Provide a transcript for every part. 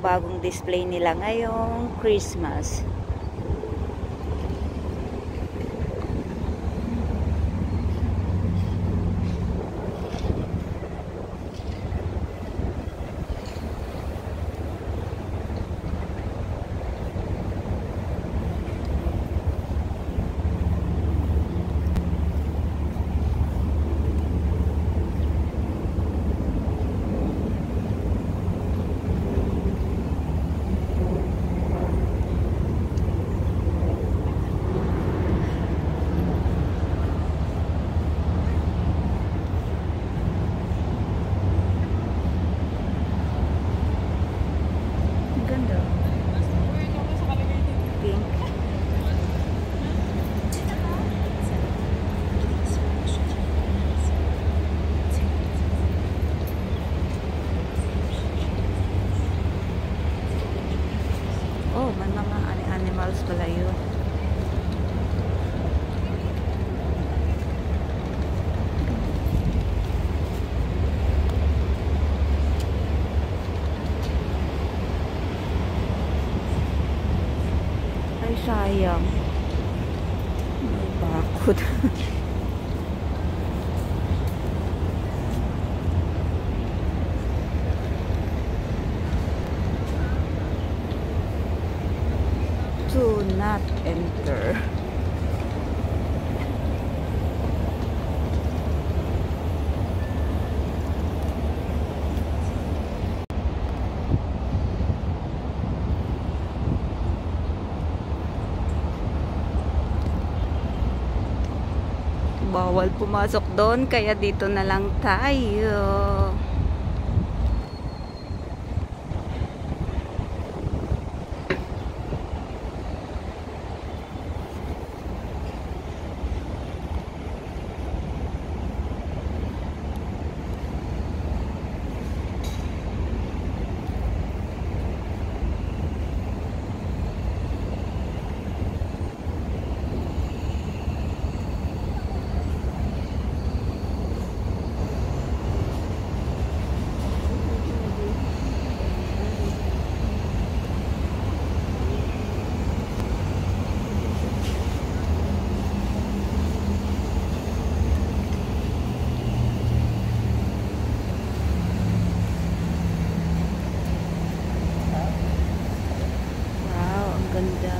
bagong display nila ngayong Christmas. Oh, may mga animals pala yun. Ay, sayang. May bakod. Do not enter. Bawal pumasok doon, kaya dito na lang tayo. Ganda.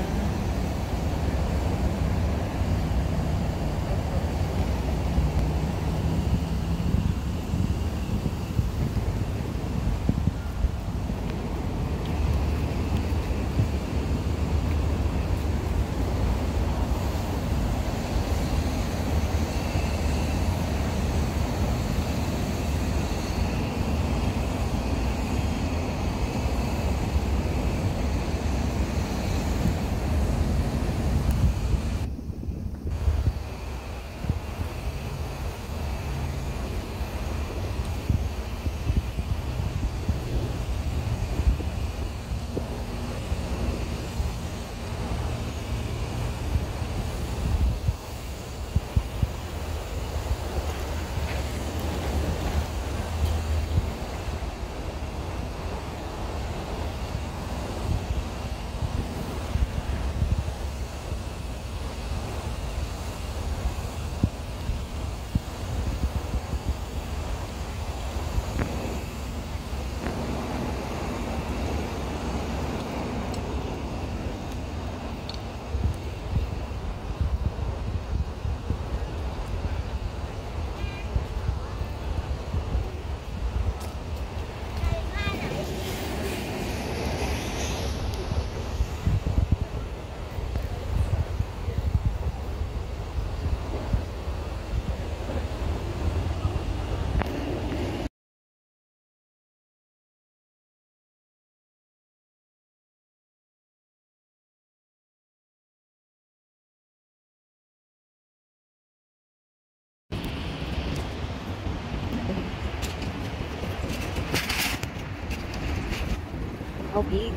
How big?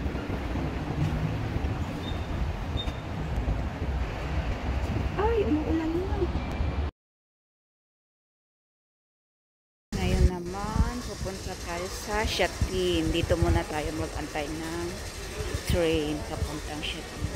Ay, umuulan na. Ngayon naman, pupunta tayo tayo sa Shatin. Dito muna tayo mag-antay ng train papuntang Shatin.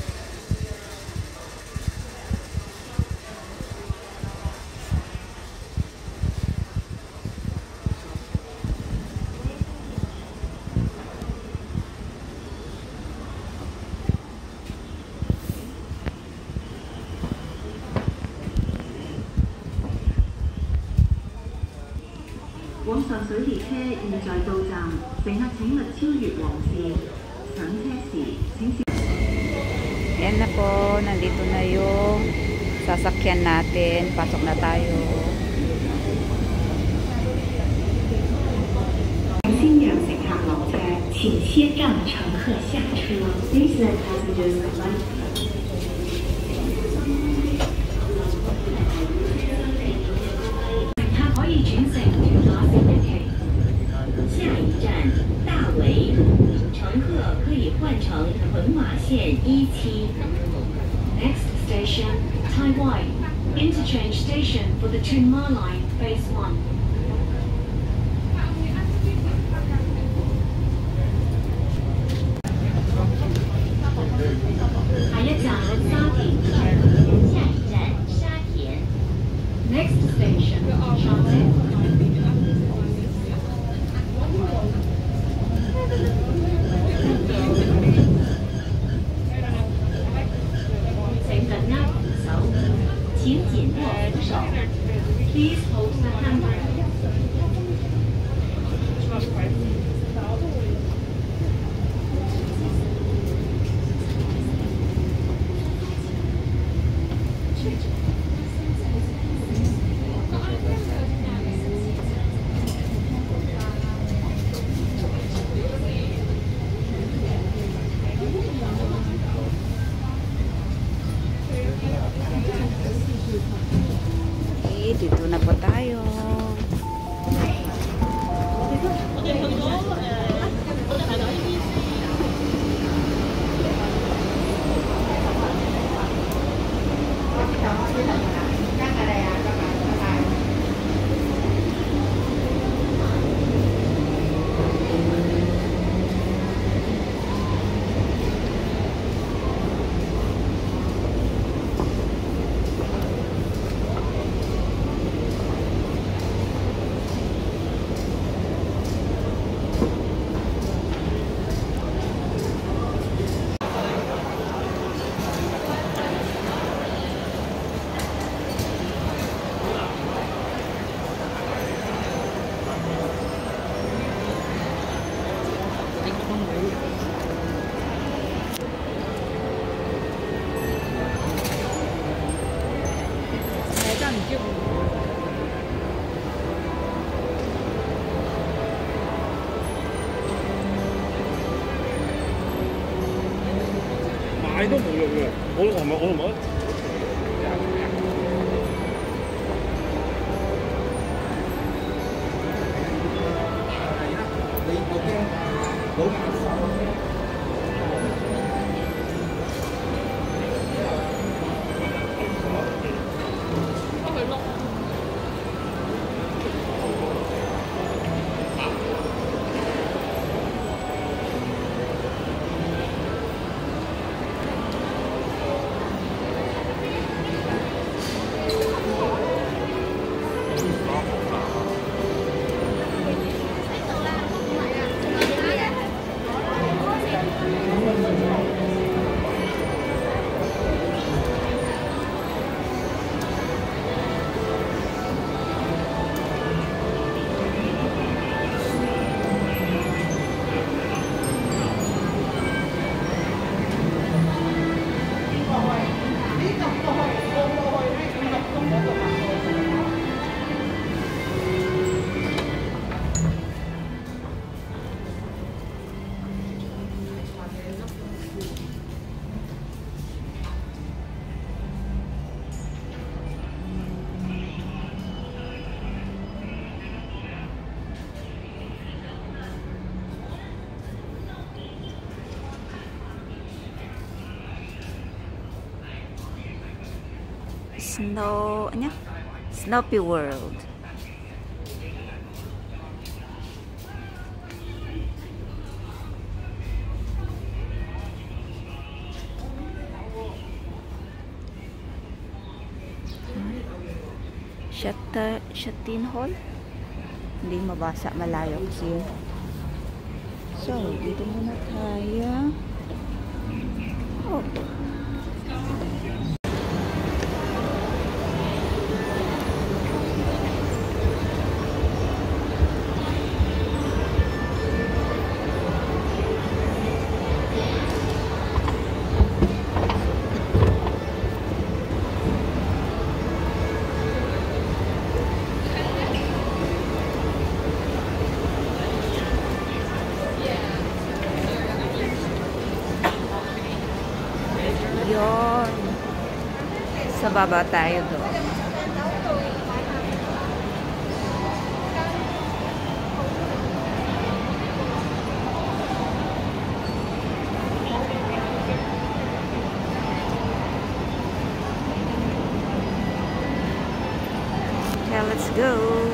往上水列車現在到站，乘客請勿超越黃線。上車時請小。 Yan na po, nandito na yung sasakyan natin. Pasok na tayo. 先讓乘客落車，請先讓乘客下車。Please let passengers alight. 乘客可以轉乘下一站大圍，乘客可以換乘屯馬線17。Next station, Taiwan. Interchange station for the Tunma Line, Phase 1. 下一站沙田，下一站沙田。Next station, Shanghai. 請緊握扶手，請緊握扶手。Please hold the handrail. Dito na po tayo. 買都冇用嘅，我同埋。 Snoopy World. Shatin Hall. Hindi mabasa, malayo kasi yun. So, dito muna tayo. Oh. Yun. Sa baba tayo doon. Okay, let's go.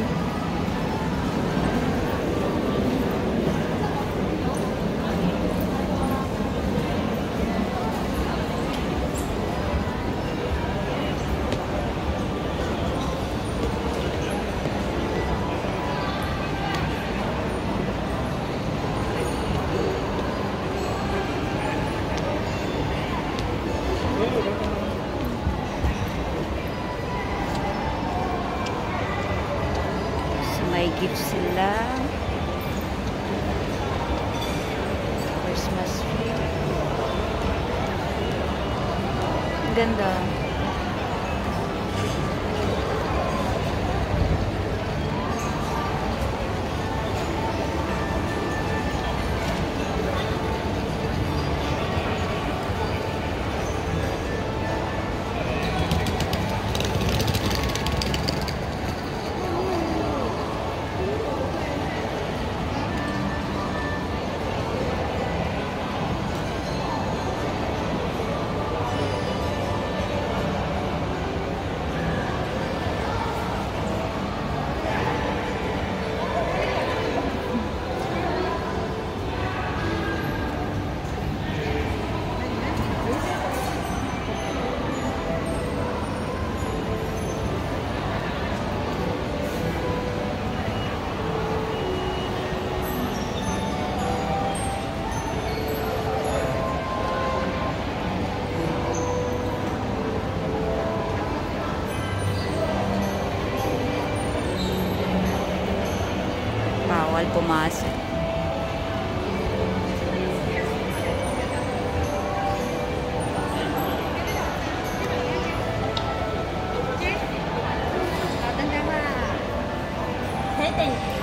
May gift sila. Christmas tree. Ganda. Bawal pumasok. Thế thì